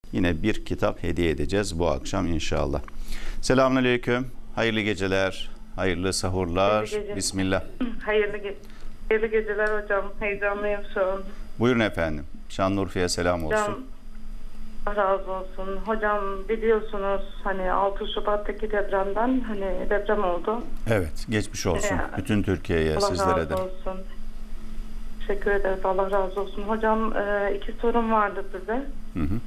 yine bir kitap hediye edeceğiz bu akşam inşallah. Selamünaleyküm. Hayırlı geceler, hayırlı sahurlar. Hayırlı gece. Bismillah. Hayırlı geceler hocam. Heyecanlıyım şu an. Buyurun efendim. Şanlıurfa'ya selam olsun. Hocam Allah razı olsun. Hocam biliyorsunuz hani 6 Şubat'taki depremden hani deprem oldu. Evet, geçmiş olsun. Ee, Bütün Türkiye'ye, Allah sizlere de. razı olsun. Teşekkür ederiz. Allah razı olsun. Hocam iki sorum vardı size. Hı hı.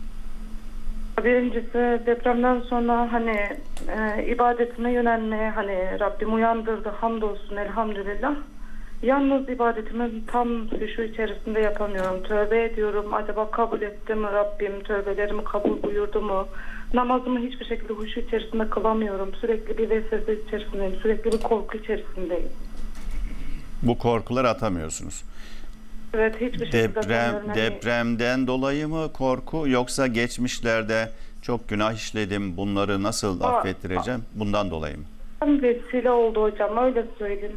Birincisi depremden sonra hani ibadetime yönelmeye hani Rabbim uyandırdı. Hamdolsun elhamdülillah. Yalnız ibadetimi tam huşu içerisinde yapamıyorum. Tövbe ediyorum. Acaba kabul etti mi Rabbim? Tövbelerimi kabul buyurdu mu? Namazımı hiçbir şekilde huşu içerisinde kılamıyorum. Sürekli bir vesvese içerisindeyim. Sürekli bir korku içerisindeyim. Bu korkuları atamıyorsunuz. Evet, hiçbir şekilde atamıyorum. Hani Depremden dolayı mı korku, yoksa geçmişlerde çok günah işledim, bunları nasıl affettireceğim, bundan dolayı mı? tam vesile oldu hocam. Öyle söyleyeyim.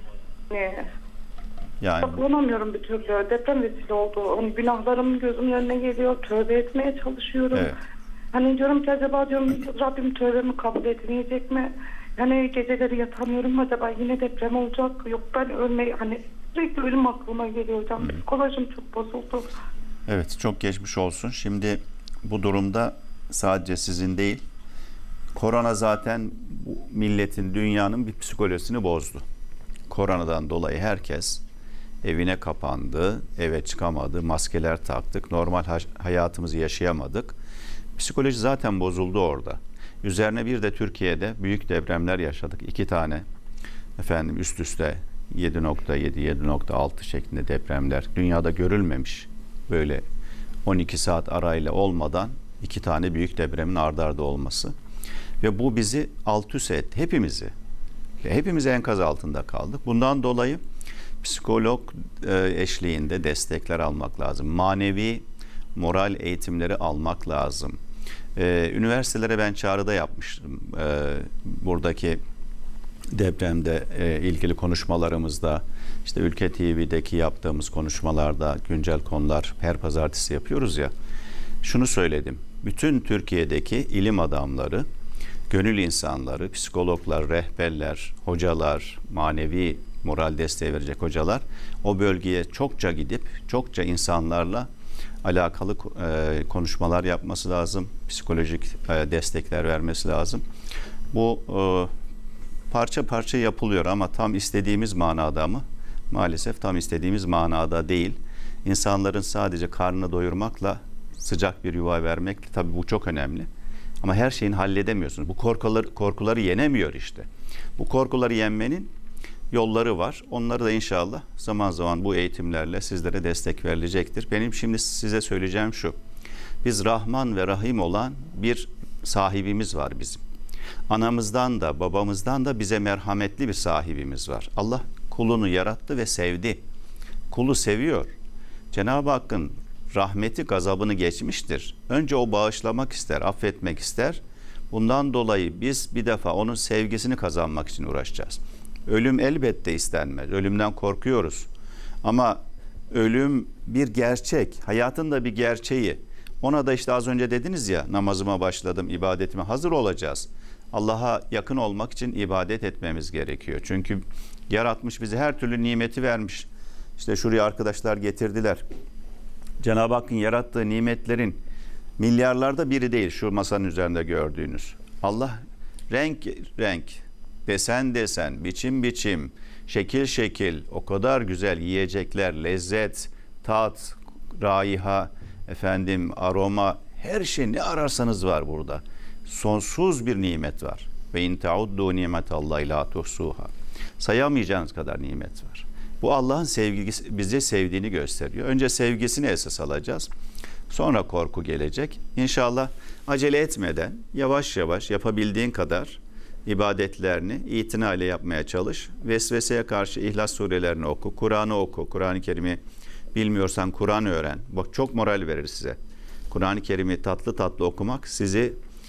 Yani Saklanamıyorum bir türlü. Deprem vesile oldu. Hani günahlarım gözümün önüne geliyor. Tövbe etmeye çalışıyorum. evet. Hani diyorum ki acaba diyorum Rabbim tövbemi kabul etmeyecek mi? Hani geceleri yatamıyorum. Acaba yine deprem olacak. Yok ben ölmeyi hani sürekli ölüm aklıma geliyor hocam. Psikolojim çok bozuldu. Evet, çok geçmiş olsun. Şimdi bu durumda sadece sizin değil, korona zaten bu milletin, dünyanın bir psikolojisini bozdu. Koronadan dolayı herkes evine kapandı, eve çıkamadı, maskeler taktık, normal hayatımızı yaşayamadık. Psikoloji zaten bozuldu orada. Üzerine bir de Türkiye'de büyük depremler yaşadık. 2 tane üst üste 7.7, 7.6 şeklinde depremler. Dünyada görülmemiş böyle 12 saat arayla olmadan 2 tane büyük depremin ard arda olması. Ve bu bizi alt üst etti. Hepimiz enkaz altında kaldık. Bundan dolayı psikolog eşliğinde destekler almak lazım. Manevi, moral eğitimleri almak lazım. Üniversitelere ben çağrıda yapmıştım. Buradaki depremde ilgili konuşmalarımızda, işte Ülke TV'deki yaptığımız konuşmalarda, güncel konular her pazartesi yapıyoruz ya. Şunu söyledim. Bütün Türkiye'deki ilim adamları, gönül insanları, psikologlar, rehberler, hocalar, manevi moral desteği verecek hocalar o bölgeye çokça gidip çokça insanlarla alakalı konuşmalar yapması lazım. Psikolojik destekler vermesi lazım. Bu parça parça yapılıyor ama tam istediğimiz manada mı? Maalesef tam istediğimiz manada değil. İnsanların sadece karnını doyurmakla sıcak bir yuva vermek, tabii bu çok önemli. Ama her şeyini halledemiyorsunuz. Bu korkuları yenemiyor işte. Bu korkuları yenmenin yolları var. Onları da inşallah zaman zaman bu eğitimlerle sizlere destek verilecektir. Benim şimdi size söyleyeceğim şu. Biz Rahman ve Rahim olan bir sahibimiz var bizim. Anamızdan da babamızdan da bize merhametli bir sahibimiz var. Allah kulunu yarattı ve sevdi. Kulu seviyor. Cenab-ı Hakk'ın rahmeti gazabını geçmiştir. Önce o bağışlamak ister, affetmek ister. Bundan dolayı biz bir defa onun sevgisini kazanmak için uğraşacağız. Ölüm elbette istenmez. Ölümden korkuyoruz. Ama ölüm bir gerçek. Hayatın da bir gerçeği. Ona da işte az önce dediniz ya, namazıma başladım, ibadetime hazır olacağız. Allah'a yakın olmak için ibadet etmemiz gerekiyor. Çünkü yaratmış, bize her türlü nimeti vermiş. İşte şuraya arkadaşlar getirdiler. Cenab-ı Hakk'ın yarattığı nimetlerin milyarlarda biri değil şu masanın üzerinde gördüğünüz. Allah renk renk, desen desen, biçim biçim, şekil şekil, o kadar güzel yiyecekler, lezzet, tat, raiha, aroma, her şey ne ararsanız var burada. Sonsuz bir nimet var. Ve in tauddu nimetallahi la tuhsuha. Sayamayacağınız kadar nimet var. Bu Allah'ın sevgisi, bize sevdiğini gösteriyor. Önce sevgisini esas alacağız. Sonra korku gelecek. İnşallah acele etmeden yavaş yavaş yapabildiğin kadar ibadetlerini itinayla yapmaya çalış. Vesveseye karşı İhlas surelerini oku, Kur'an'ı oku. Kur'an-ı Kerim'i bilmiyorsan Kur'an öğren. Bak çok moral verir size. Kur'an-ı Kerim'i tatlı tatlı okumak sizi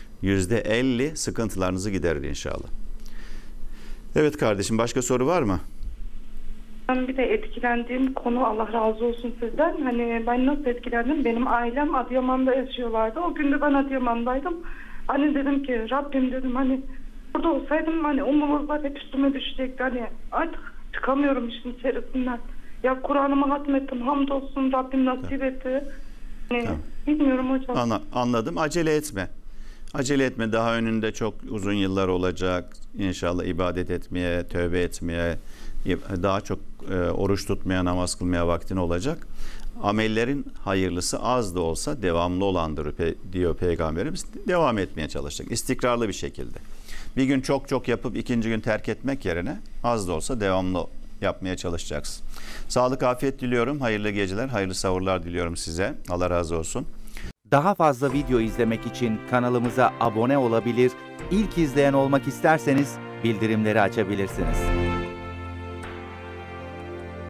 %50 sıkıntılarınızı giderir inşallah. Evet kardeşim, başka soru var mı? Ben bir de etkilendiğim konu, Allah razı olsun sizden. Hani ben nasıl etkilendim? Benim ailem Adıyaman'da yaşıyorlardı. O gün de ben Adıyaman'daydım. Hani dedim ki Rabbim dedim, hani burada olsaydım hani umurlar hep üstüme düşecekti. Hani artık çıkamıyorum işin içerisinden. Ya Kur'an'ımı hatmettim. Hamdolsun Rabbim nasip etti. Hani, bilmiyorum hocam. Anladım. Acele etme. Acele etme. Daha önünde çok uzun yıllar olacak. İnşallah ibadet etmeye, tövbe etmeye, daha çok oruç tutmaya, namaz kılmaya vaktin olacak. Amellerin hayırlısı az da olsa devamlı olandır diyor Peygamberimiz. Devam etmeye çalışacak. İstikrarlı bir şekilde. Bir gün çok yapıp ikinci gün terk etmek yerine az da olsa devamlı yapmaya çalışacaksın. Sağlık, afiyet diliyorum. Hayırlı geceler, hayırlı sahurlar diliyorum size. Allah razı olsun. Daha fazla video izlemek için kanalımıza abone olabilir, İlk izleyen olmak isterseniz bildirimleri açabilirsiniz.